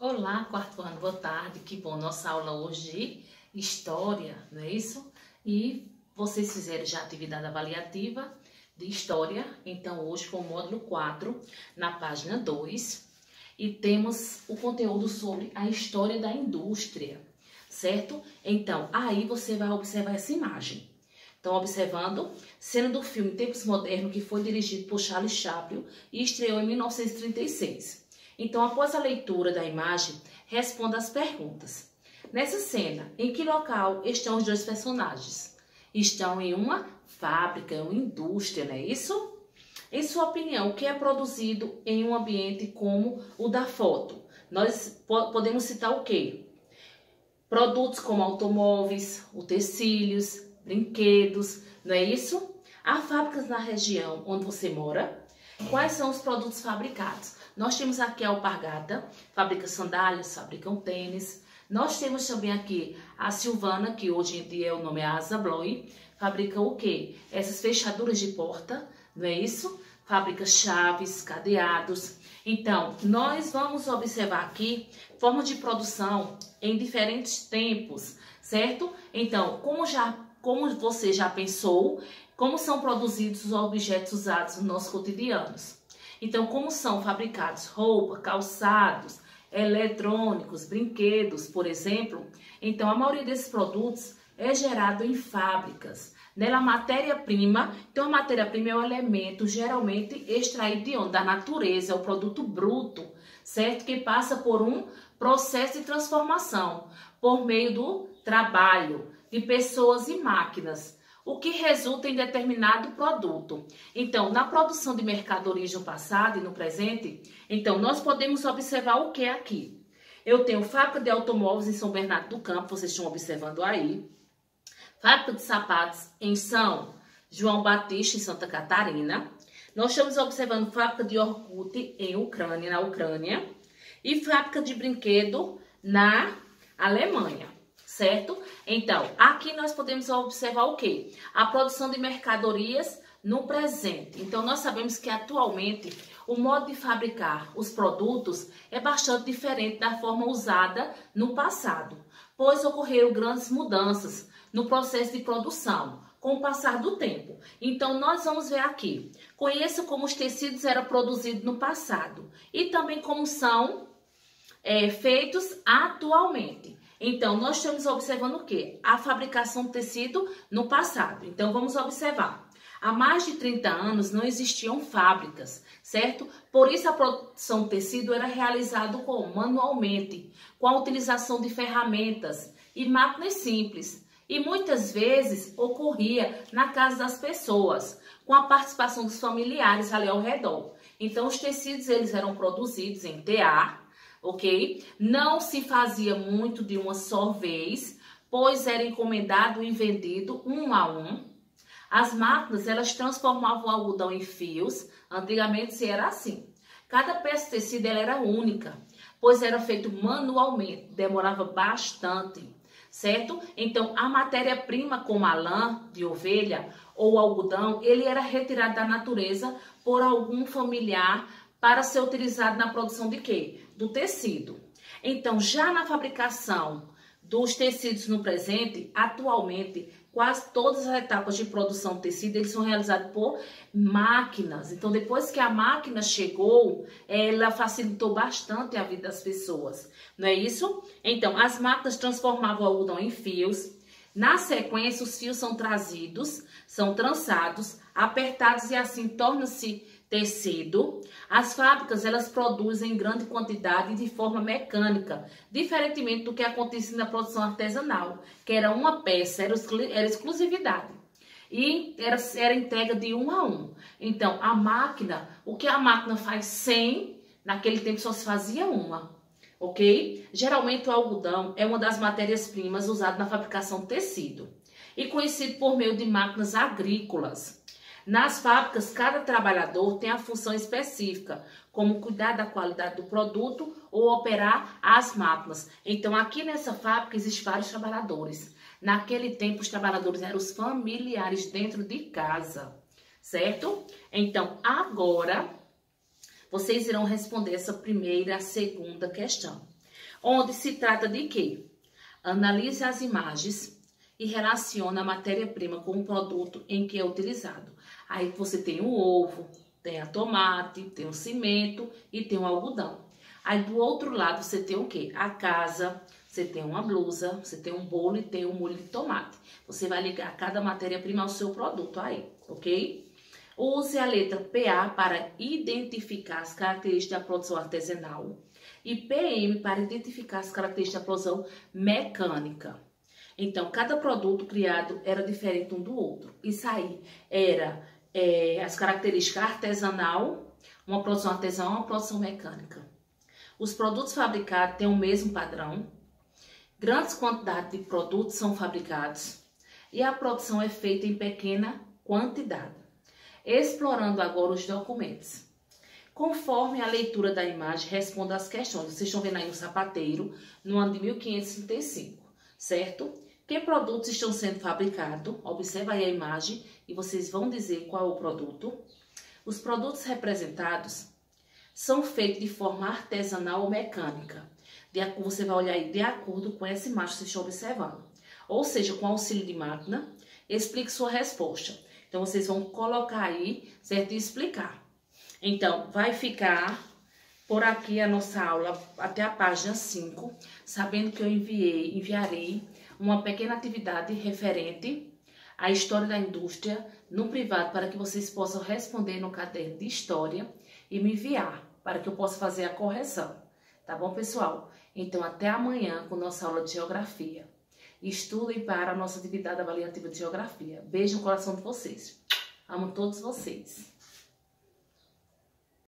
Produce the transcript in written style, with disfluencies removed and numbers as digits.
Olá, quarto ano, boa tarde. Que bom, nossa aula hoje de História, não é isso? E vocês fizeram já a atividade avaliativa de História, então hoje com o módulo 4, na página 2, e temos o conteúdo sobre a história da indústria, certo? Então, aí você vai observar essa imagem. Estão observando? Cena do filme Tempos Modernos, que foi dirigido por Charles Chaplin e estreou em 1936. Então, após a leitura da imagem, responda as perguntas. Nessa cena, em que local estão os dois personagens? Estão em uma fábrica, uma indústria, não é isso? Em sua opinião, o que é produzido em um ambiente como o da foto? Nós podemos citar o quê? Produtos como automóveis, utensílios, brinquedos, não é isso? Há fábricas na região onde você mora? Quais são os produtos fabricados? Nós temos aqui a Alpargata, fabrica sandálias, fabricam tênis. Nós temos também aqui a Silvana, que hoje em dia o nome é Asa Abloy, fabrica o quê? Essas fechaduras de porta, não é isso? Fabrica chaves, cadeados. Então, nós vamos observar aqui formas de produção em diferentes tempos, certo? Então, como você já pensou, como são produzidos os objetos usados nos nossos cotidianos? Então, como são fabricados roupa, calçados, eletrônicos, brinquedos, por exemplo? Então, a maioria desses produtos é gerado em fábricas. Nela, a matéria-prima, então a matéria-prima é um elemento geralmente extraído de onde? Da natureza, é o produto bruto, certo? Que passa por um processo de transformação, por meio do trabalho de pessoas e máquinas, o que resulta em determinado produto. Então, na produção de mercadorias no passado e no presente, então nós podemos observar o que aqui? Eu tenho fábrica de automóveis em São Bernardo do Campo, vocês estão observando aí. Fábrica de sapatos em São João Batista, em Santa Catarina. Nós estamos observando fábrica de iogurte na Ucrânia. E fábrica de brinquedo na Alemanha, certo? Então, aqui nós podemos observar o quê? A produção de mercadorias no presente. Então, nós sabemos que atualmente o modo de fabricar os produtos é bastante diferente da forma usada no passado, pois ocorreram grandes mudanças no processo de produção com o passar do tempo. Então, nós vamos ver aqui. Conheça como os tecidos eram produzidos no passado e também como são feitos atualmente. Então, nós estamos observando o quê? A fabricação do tecido no passado. Então, vamos observar. Há mais de 30 anos não existiam fábricas, certo? Por isso a produção do tecido era realizada manualmente, com a utilização de ferramentas e máquinas simples. E muitas vezes ocorria na casa das pessoas, com a participação dos familiares ali ao redor. Então, os tecidos eles eram produzidos em tear, ok? Não se fazia muito de uma só vez, pois era encomendado e vendido um a um. As máquinas, elas transformavam o algodão em fios. Antigamente era assim. Cada peça de tecido ela era única, pois era feito manualmente, demorava bastante, certo? Então, a matéria-prima como a lã de ovelha ou algodão, ele era retirado da natureza por algum familiar para ser utilizado na produção de quê? Do tecido. Então, já na fabricação dos tecidos no presente, atualmente, quase todas as etapas de produção de tecido, eles são realizados por máquinas. Então, depois que a máquina chegou, ela facilitou bastante a vida das pessoas. Não é isso? Então, as máquinas transformavam o algodão em fios. Na sequência, os fios são trazidos, são trançados, apertados e assim torna-se tecido. As fábricas, elas produzem em grande quantidade e de forma mecânica, diferentemente do que acontecia na produção artesanal, que era uma peça, era exclusividade. E era entrega de um a um. Então, a máquina, o que a máquina faz 100, naquele tempo só se fazia uma, ok? Geralmente o algodão é uma das matérias-primas usadas na fabricação de tecido e conhecido por meio de máquinas agrícolas. Nas fábricas, cada trabalhador tem a função específica, como cuidar da qualidade do produto ou operar as máquinas. Então, aqui nessa fábrica existem vários trabalhadores. Naquele tempo, os trabalhadores eram os familiares dentro de casa, certo? Então, agora, vocês irão responder essa primeira e a segunda questão. onde se trata de quê? Analise as imagens e relaciona a matéria-prima com o produto em que é utilizado. Aí você tem o ovo, tem a tomate, tem o cimento e tem o algodão. Aí do outro lado você tem o quê? A casa, você tem uma blusa, você tem um bolo e tem um molho de tomate. Você vai ligar cada matéria-prima ao seu produto aí, ok? Use a letra PA para identificar as características da produção artesanal e PM para identificar as características da produção mecânica. Então, cada produto criado era diferente um do outro. Isso aí era as características artesanal, uma produção artesanal e uma produção mecânica. Os produtos fabricados têm o mesmo padrão, grandes quantidades de produtos são fabricados e a produção é feita em pequena quantidade. Explorando agora os documentos. Conforme a leitura da imagem, responda às questões. Vocês estão vendo aí um sapateiro no ano de 1535, certo? Que produtos estão sendo fabricados? Observa aí a imagem e vocês vão dizer qual é o produto. Os produtos representados são feitos de forma artesanal ou mecânica. Você vai olhar aí de acordo com essa imagem que vocês estão observando. Ou seja, com auxílio de máquina, explique sua resposta. Então, vocês vão colocar aí, certo? E explicar. Então, vai ficar por aqui a nossa aula até a página 5, sabendo que eu enviarei uma pequena atividade referente à história da indústria no privado para que vocês possam responder no caderno de história e me enviar para que eu possa fazer a correção. Tá bom, pessoal? Então, até amanhã com nossa aula de geografia. Estudem para a nossa atividade avaliativa de geografia. Beijo no coração de vocês. Amo todos vocês.